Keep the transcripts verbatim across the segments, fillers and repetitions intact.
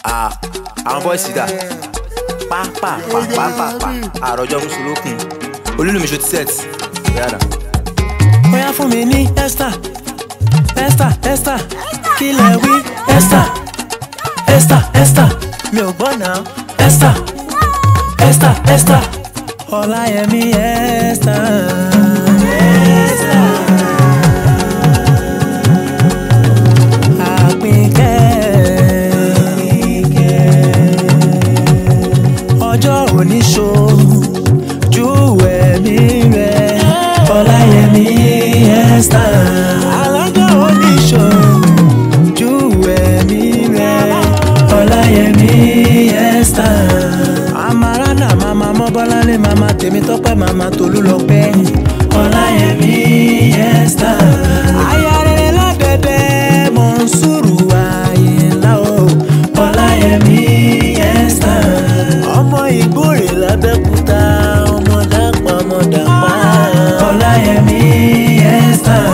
Ah, àwọn boys dà. Pa pa pa pa pa pa. Àròjọ Musulokun. Olúlùmí ṣo ti set. Yàrá. Bóyá fún mi ní Esther, Esther, Esther, kí lẹ wí Esther, Esther, Esther, mi ò gbọ́ náà Esther, Esther, Esther, Ọláyẹmí Esther, Esther, Àpínkẹ́, ọjọ́ òní ṣojú ẹ̀mí rẹ̀ Ọláyẹmí Esther, alájọ́ òní ṣojú ẹ̀mí rẹ̀ Ọláyẹmí Esther. Amarana mama Mọ́bọ́láńlé mama Tèmítọ́pẹ́ mama Tolúlọpẹ́ Ọláyẹmí Esther. Aya rere lọ́dẹ̀dẹ̀ Mọ̀nsúrù Àyìnlá o Ọláyẹmí Esther. Ọmọ Ìgbòrè l'Abẹ́òkúta ọmọ Dàpọ̀ ọmọ Dàpọ̀ Ọláyẹmí Esther.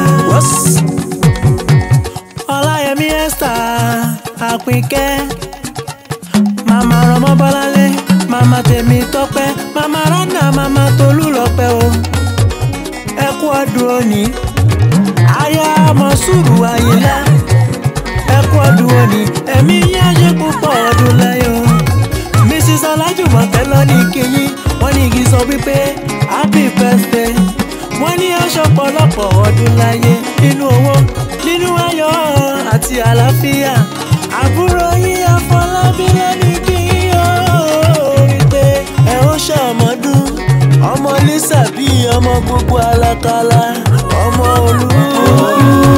Ọláyẹmí Esther Àpínkẹ́ mama Mọ́bọ́láńlé mama Tèmítọ́pẹ́ mama Rana mama Tolúlọpẹ́ o ẹ kú ọdún òní aya Mọ̀nsúrù Àyìnlá ẹ kú ọdún òní ẹ̀mí yín á ṣe púpọ̀ ọdún láyé o. Missus Ọlájùmọ̀kẹ́ lọ ní kíyín wọ́n ní igi sọ wípé happy birthday wọ́n ní aṣọ pọ̀lọpọ̀ ọdún láyé nínú owó nínú ayọ̀ àti àlàáfíà àbúrò yín Afọlábí lọ ní kíyín o wípé ẹ ó ṣàmọ́dún ọmọ Lísà bí ọmọ gbogbo alákàlà ọmọ Olúwa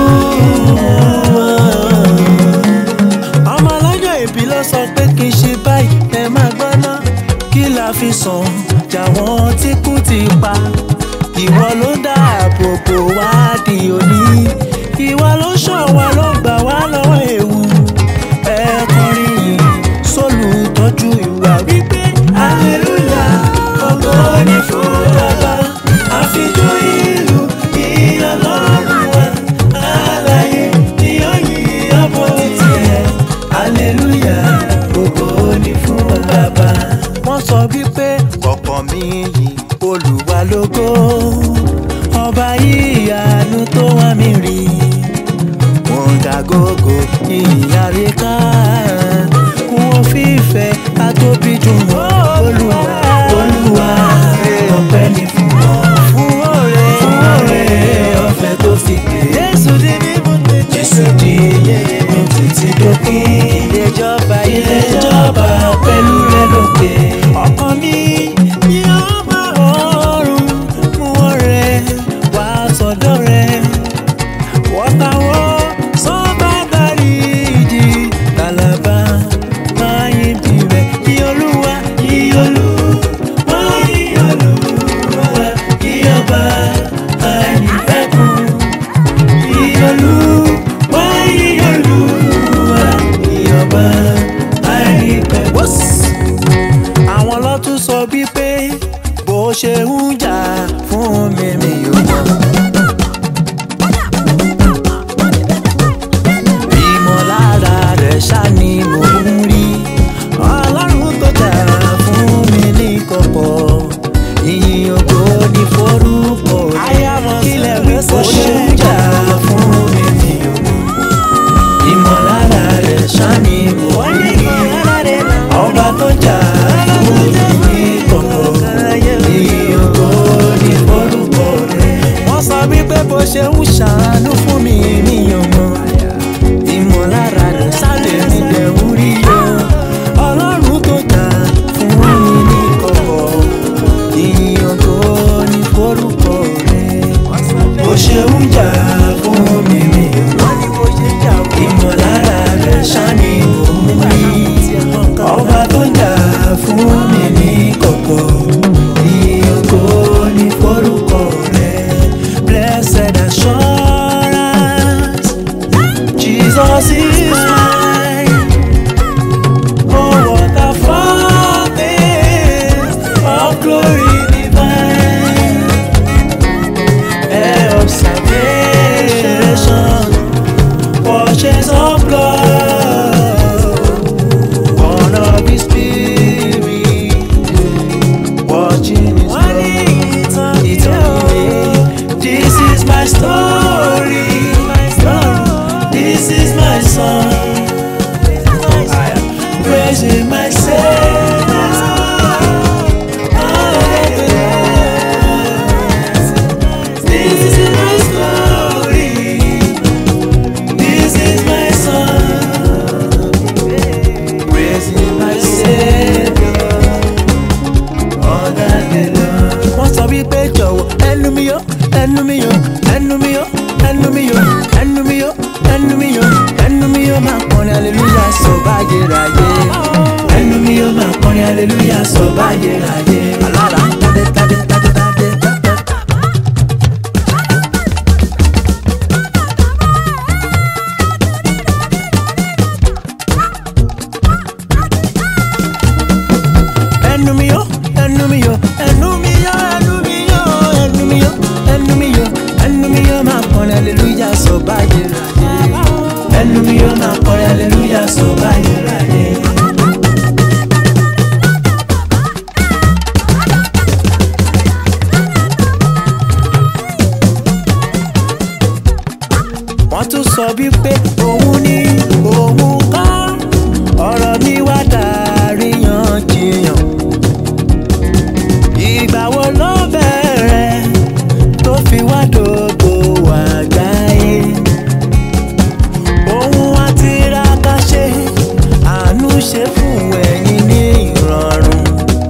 ọmọ ọlọ́jọ́ ìbí ló sọ pé kì í ṣe báyìí ẹ máa gbọ́ná kí la fi sàn jàwọn tí kú ti pa ìwọ ló dáàbò bò wá di òní ìwọ ló ṣọ́ wa ló gbà wá lọ́wọ́ ewu ẹ kọrin yìí sólùtọ́jú ìwà wípé hallelujah ògo ni fún Baba àfijọ́ ìlú ìyá lọ́rùn wa àlàyé ni ó yí ọ̀pọ̀ títí ẹ̀ hallelujah ògo ni fún Baba. Wọ́n sọ wípé kọ̀kọ̀ mi yìí Olúwa lógo ọba ìyanu tó wá mi rí wọ́n ga gógó ìyàrí ká wọ́n fífẹ́ àtóbi dùn Olúwa Olúwa ọpẹ́ ni fún ọ fún ọrẹ fún ọrẹ ọ̀fẹ́ tó fi gbé Jésù di mímú Jésù di mímú títí dópin ìjọba ìjọba pẹ̀lú rẹ lókè ọkàn mi ni ọba ọ̀run mú ọrẹ wá sọ́dọ̀ rẹ wọ́tàwọ́ sọ́ba dárí ìjì tàlàbà máa yí di rẹ̀ kí Olúwa kí Olúwa kí Olúwa kí ọba àìnípẹ̀kun kí Olúwa kí Olúwa kí ọba àìnípẹ̀kun. Àwọn lọ́tún sọ wípé bó ṣe ń jà fún mi mi ò mọ̀. Ìmọ̀lára rẹ̀ ṣá ni mò ń rí Ọlọ́run tó jà fún mi ní kọ̀kọ̀ ìyìn ògo ní forúkọ rẹ̀ kílẹ̀ wí bó ṣe ń jà fún mi mi ò mọ̀. Ìmọ̀lára rẹ̀ ṣá ni mò ń rí ọba tó jà fún mi ní kọ̀kọ̀ ìyìn ògo ní forúkọ rẹ̀. Wọ́n sọ wípé bó ṣe ń ṣàánú fún mi mi ò mọ̀. Ìmọ̀lára rẹ̀ sáré ní dẹ̀wúrí yọ Ọlọ́run tó jà fún mi ní kọ̀kọ̀ ìyìn ògo ní forúkọ rẹ̀. Bó ṣe ń jà fún mi mi ìmọ̀lára rẹ̀ ṣáni òun rí ọba tó jà fún mi ní kọ̀kọ̀ ìyìn ògo ní forúkọ rẹ̀. Blessed assurance Jesus is mine. Oh, what a fountain of glory divine, air of salvation, washes of blood. sọ báyérayé. Ẹnu mi yóò máa kọrin hallelujah sọ báyérayé. Alára tádé tádé tádé tádé tádé. Ẹnu mi yó, ẹnu mi yó, ẹnu mi yó, ẹnu mi yó, ẹnu mi yó, ẹnu mi yó, ẹnu mi yó máa kọrin hallelujah sọ báyérayé. Ẹnu mi yó máa kọrin hallelujah sọ báyérayé. Wọ́n tún sọ wípé òun ni òun kọ́, ọ̀rọ̀ mi wá dàríyànjiyàn. Ìgbà wo ló bẹ̀rẹ̀ tó fi wá dògbò àgbáyé? Òun á tiraka ṣe, àánú ṣe fún ẹ̀yin ní ìrọ̀rùn.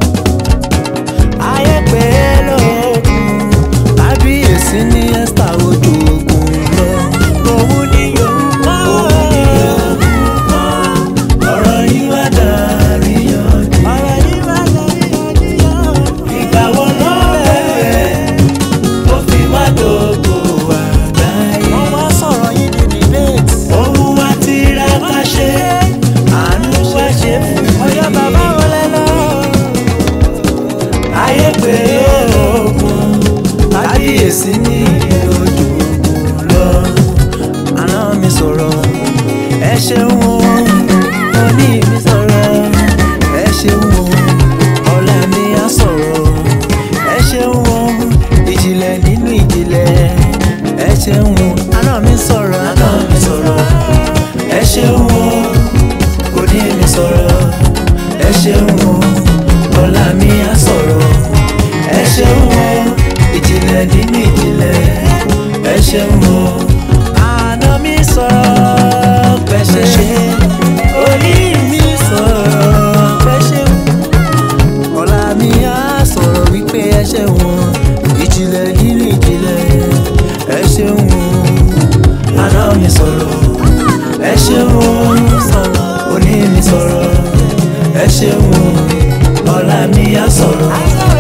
Ayé pé lóògùn, kábíyèsí ní Ẹ́sítà ojú ogun lọ. Òun ni Yorùbá, òun ni Yorùbá, ọ̀rọ̀ yìí wá dàríyànjiyàn. Ọ̀rọ̀ yìí wá dàríyànjiyàn. Ìgbà wo ló bẹ̀rẹ̀ tó fi wá dògbò àgbáyé? Wọ́n wá sọ̀rọ̀ yìí ní debate. Òun wá tiraka ṣe, àánú wá ṣe fún mi. Ọ̀yọ́ bàbá wọlé lọ. Ayé pé lóògùn, kábíyèsí ní ojú ogun lọ. Àná mi sọ̀rọ̀, ẹ ṣeun o. Òní mi sọ̀rọ̀, ẹ ṣeun o. Ọ̀la mi á sọ̀rọ̀, ẹ ṣeun o. Ìjìnlẹ̀ nínú ìjìnlẹ̀, ẹ ṣeun o. Àná mi sọ̀rọ̀, àná mi sọ̀rọ̀, ẹ ṣeun o. Òní mi sọ̀rọ̀, ẹ ṣeun o. Ọ̀la mi á sọ̀rọ̀, ẹ ṣeun o. Ìjìnlẹ̀ nínú ìjìnlẹ̀, ẹ ṣeun o. Àná mi sọ̀rọ̀ pẹ̀ṣẹ̀ ṣe, òní mi sọ̀rọ̀ pẹ̀ṣẹ̀. Ọ̀la mi á sọ̀rọ̀ wípé ẹ ṣeun o. Ìjìnlẹ̀ nínú ìjìnlẹ̀, ẹ ṣeun o. Àná mi sọ̀rọ̀, ẹ ṣeun o. Òní mi sọ̀rọ̀, ẹ ṣeun o. Ọ̀la mi á sọ̀rọ̀,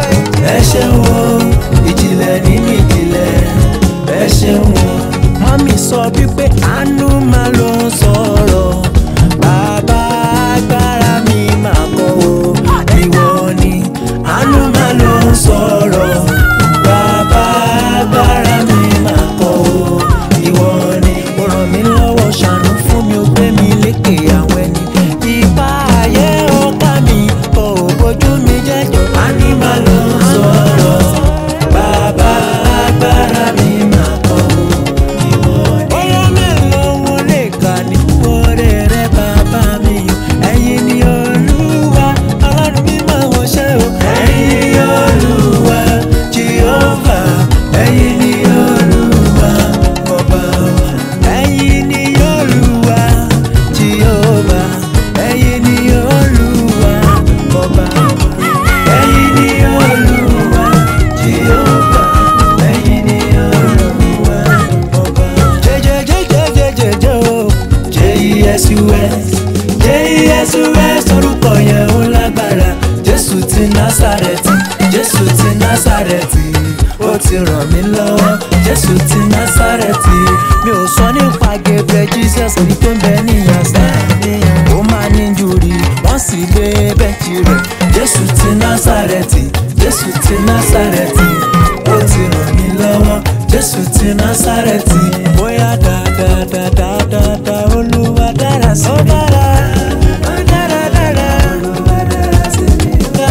ẹ ṣeun o. Ìjìnlẹ̀ nínú ìjìnlẹ̀, ẹ ṣeun o. Mọ́mí sọ wípé àánú máa ló ń sọ̀rọ̀. Bàbá agbára mi máa kọ́ o. Ìwọ ni àánú máa ló ń sọ̀rọ̀. Bàbá agbára mi máa kọ́ o. Ìwọ ni ó ràn mí lọ́wọ́, ṣàánú fún mi, ó gbé mi lékè àwọn ẹni. Ìbá ayé ó ká mi, kò bójú mi jẹ́jọ́. Àánú máa ló ń sọ̀rọ̀. Bàbá agbára mi máa kọ́ o. Ìwọ ni. Bóyá mélòó mo lè kà ní oore rẹ bàbá mi. Ẹ̀yin ni Olúwa, Ọlọ́run mi máa wọ ṣẹ́ o. Ẹ̀yin ni Olúwa, Jèhófà. Ẹ̀yin ni Olúwa, ọba wa. Ẹ̀yin ni Olúwa, Jèhófà. Ẹ̀yin ni Olúwa, ọba wa. Ẹ̀yin ni Olúwa, Jèhófà. Ẹ̀yin ni Olúwa, ọba wa. Jẹjẹjẹjẹjẹjẹjẹ o. J E S U S, J E S U S, orúkọ yẹn ó lágbára. Jésù ti Násárẹ́tì, Jésù ti Násárẹ́tì, ó ti ràn mí lọ́wọ́. Jésù ti Násárẹ́tì, mi ò sọ nípa Gabriel Jesus ní tó ń bẹ ní Násárẹ́tì. Ó máa ní júrí, wọ́n sì gbé bẹ́ẹ̀kì rẹ̀. Jésù ti Násárẹ́tì, Jésù ti Násárẹ́tì, ó ti ràn mí lọ́wọ́. Jésù ti Násárẹ́tì, bóyá dáadáadáadáa Olúwa dára sí mi. Ó dára, ó dára dára. Olúwa dára sí mi.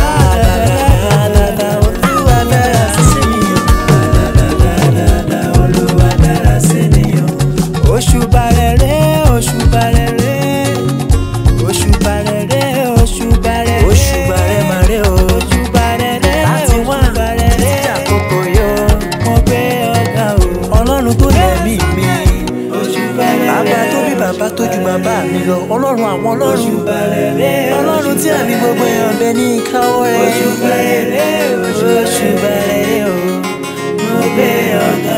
Dáadáadáa Olúwa dára sí mi. Dáadáadáa Olúwa dára sí mi. Òṣùbà rere, òṣùbà rere, òṣùbà rere, òṣùbà rere, òṣùbà rere màrè o. Òṣùbà rere, láti wá títí àkókò yó. Mo gbé ọ̀gá o. Ọlọ́run tó lẹ̀mí mi. Òṣùbà rere. Bàbá tó bí bàbá tó ju bàbá mi lọ. Ọlọ́run àwọn ọlọ́run. Òṣùbà rere. Ọlọ́run tí àmì gbogbo èèyàn bẹ ní ìkáwọ́ rẹ̀. Òṣùbà rere, òṣùbà rere o. Mo gbé ọ̀gá.